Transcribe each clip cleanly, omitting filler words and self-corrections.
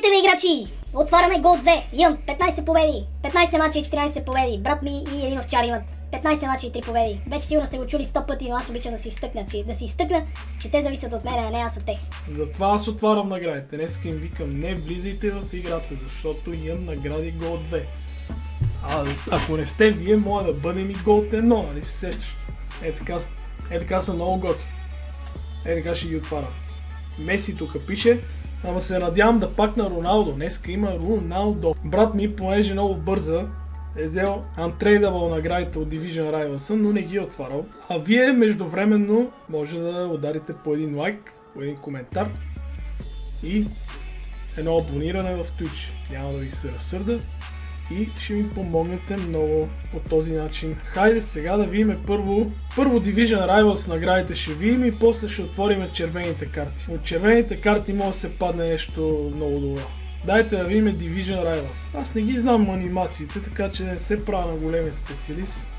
Здравейте, бе, играчи! Отваряме гол 2. Имам 15 победи. 15 мача и 14 победи. Брат ми и един овчар имат 15 мача и 3 победи. Вече сигурно сте го чули 100 пъти, но аз обичам да си изтъкна, че те зависят от мен, а не аз от тях. Затова аз отварям наградите. Днеска им викам, не влизайте в играта, защото имам награди гол 2. Ако не сте вие, може да бъдем и гол 1, нали се сещаш? Така са много готи. Така ще ги отварям. Меси тук пише, ама се надявам да пакна Роналдо. Днеска има Роналдо. Брат ми, понеже много бърза, е взел untradeable наградите от Division Rivals, но не ги е отварял. А вие междувременно може да ударите по един лайк, по един коментар и едно абониране в Twitch. Няма да ви се разсърда и ще ми помогнете много по този начин. Хайде сега да видим първо Division Rivals наградите ще видим и после ще отворим червените карти. От червените карти може да се падне нещо много добро. Дайте да видим Division Rivals. Аз не ги знам анимациите, така че не се правя на големия специалист.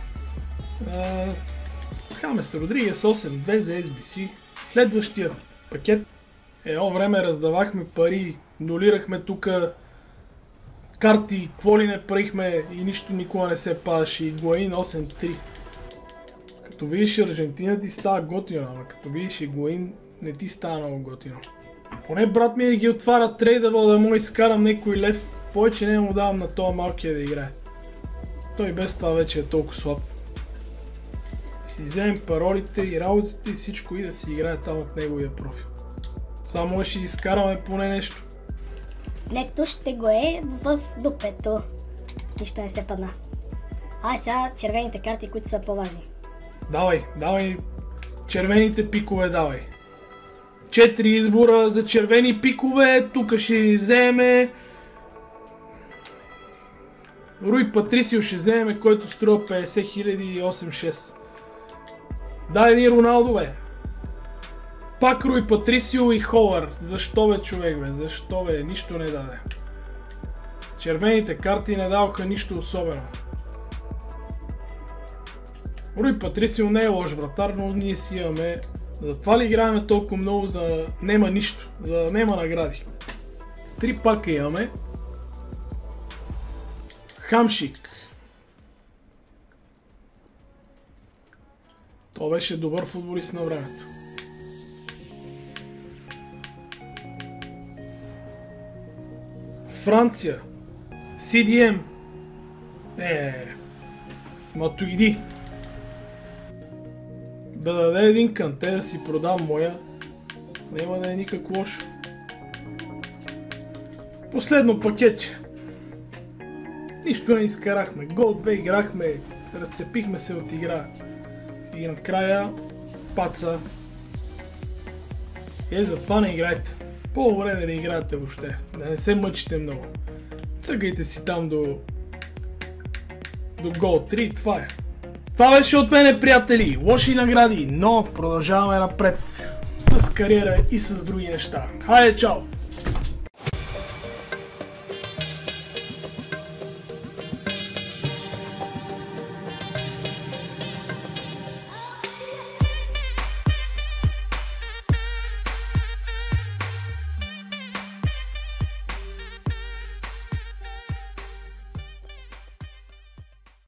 Хамес Родригес 8-2 за SBC. Следващия пакет. Едно време раздавахме пари, нулирахме тук карти, какво ли не правихме и нищо никога не се падаше. Игуаин 8-3. Като видиш Аржентина ти става готино, ама като видиш Игуаин не ти става много готино. Поне брат ми да ги отваря трейдъбъл, да му изкарам някой лев. Повече не му давам на този малкия да играе. Той без това вече е толкова слаб. Си вземем паролите и работите и всичко и да си играе там от неговия профил. Само ще изкараме поне нещо. Нето ще го е в дупето. Нищо не се падна. Сега червените карти, които са по-важни. Давай червените пикове, давай. 4 избора за червени пикове, тук ще вземе Руй Патрисио ще вземе, който струва 50 000 и 8-6. Дай ни Роналдо, бе. Пак Руй Патрисио и Холър. Защо бе, човек, бе? Защо бе? Нищо не даде. Червените карти не даваха нищо особено. Руй Патрисио не е лош вратар, но ние си имаме. Затова ли играем толкова много за нема нищо, за нема награди. 3 пака имаме. Хамшик. То беше добър футболист на времето. Франция. CDM. Матуиди. Да даде един канте да си продам моя. Няма да е никак лошо. Последно пакетче. Нищо не изкарахме. Гол 2 играхме. Разцепихме се от игра. И накрая паца. Затова не играйте. По-добре да не играете въобще. Да не се мъчите много. Цъгайте си там до гол 3. Това е. Това беше от мене, приятели. Лоши награди, но продължаваме напред с кариера и с други неща. Хайде, чао!